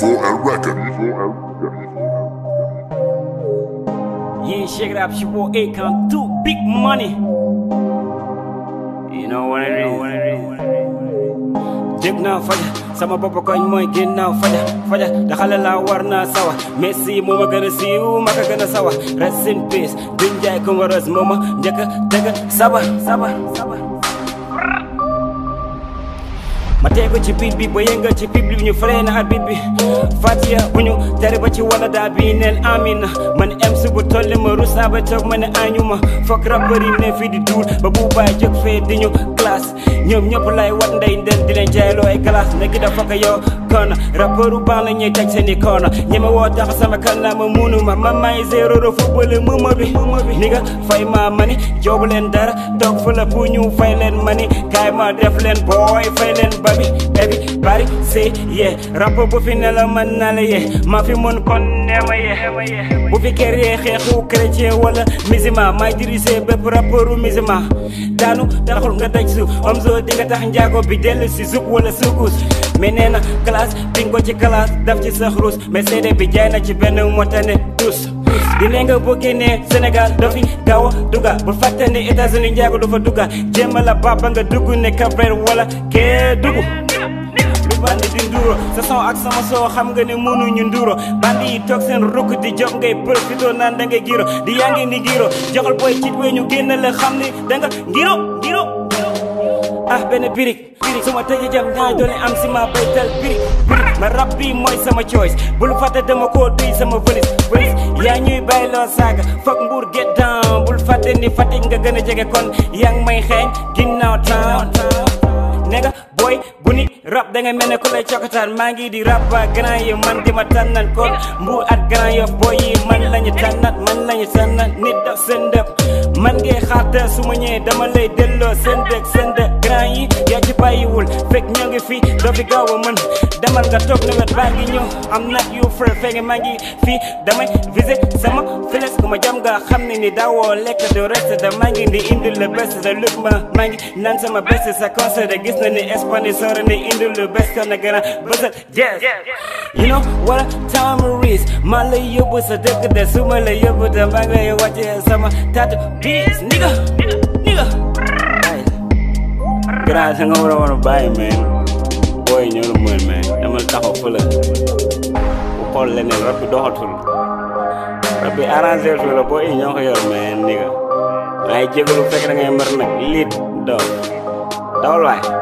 E4L record. Yeah, shake it up, your boy Akon, too big money. You know what it is. Jig now faja, sama bopp koñ mooy ginnaaw faja da xale la war naa sawa Messi moo ma gën a siiw ma ko gën a sawa rest in peace duñ jaay ko ma res moo ma njëkk a tëgg saba ma tegu ci beat bi ba yëngal ci beat bi ñu freiné at beat bi Fatia bu ñu tere ba ci wala daa bi neel amina man em su bu tolli ma rusa ba toog ma ne añuma fokk rappeur yi ne fii di duul ba bu baay jóg fee di ñu classe ñoom ñëpp lay wat ndey ndel di leen jaayloo ay classe ne gi da fokk yow koona rappeur u baax la ñuy teg seeni koona ñeme woo tax sama kàllaama munuma ma may zéro ro football muma bi ni nga fay ma mani joobu leen dara toog fa la pour ñu fay leen mani kaay ma def leen booy fay leen everybody say yeah rappeur bu fi ne la mën naa la yee maa fi mën kon neema yee bu fi kéré xeexu chrétien wala musulman may dirigé bépp rappeuru musulman daanu taxul nga daj suuf Omzo di nga tax njaago bi dellu si suuf wala suukus mais nee na classe bi nga ko ci classe daf ci sa xurus mais CD bi jaay na ci benn motane tous dine nga boo génnee Sénégal doo fi gaaw a dugga bul fàtte ne États-Unis njaago du fa dugga jéema la baba nga dugg ne Cap-Vert wala kee dugg lu bandi di nduro sa son ak sama soo xam nga ne mënuñu nduro bandi yi toog seen rukk di jox ngay profito naan da ngay giro di yaa ngi ni giro joxal booy cit wee ñu génn la xam ni da nga ngiro ah benn birig suma tëjee jam ñaay doole am si ma baytal birig ma rap bi mooy sama choice bul fàtte dama koo duy sama valise yaa ñuy bàyyi loo saaga foog mbuur get down bul fàtte ni Fatick nga gën a jege kon yaa ngi may xeeñ ginnaaw town nega boy bu ni rap da ngay mel ne ku lay cokkataan maa ngi di rap ba grand yi man di ma tànnal kon mbuur at grand yof boy yi man lañu tànnat nit daf seen dëpp man ngay xaata su ma ñëwee dama lay delloo seen dëkk grand yi yaa ci bàyyiwul fekk ñoo ngi fii doo fi gaaw a mën demal nga toog na wet baa ngi ñëw am not you for fekk maa ngi fii damay visé sama files ku ma jam nga xam ne ni daawoo lekk do reste da maa ngi di indil le best da look maa ngi naan sama best sa concert da gis na ni Espagne sore ni indil le best kon na gën a bësal yes you know what time is maa lay yóbbu sa dëkk de su ma lay yóbbu da maa ngi lay wàcce sama taatu bis nigga grâce nga war a bàyyi man booy ñoo la mën man dama taxaw fële bu xool leneen rab bi doxatul rab bi arrangé fu la booy ñoo ko yor man nigga ay jégalu fekk da ngay mer nag liit dawal waay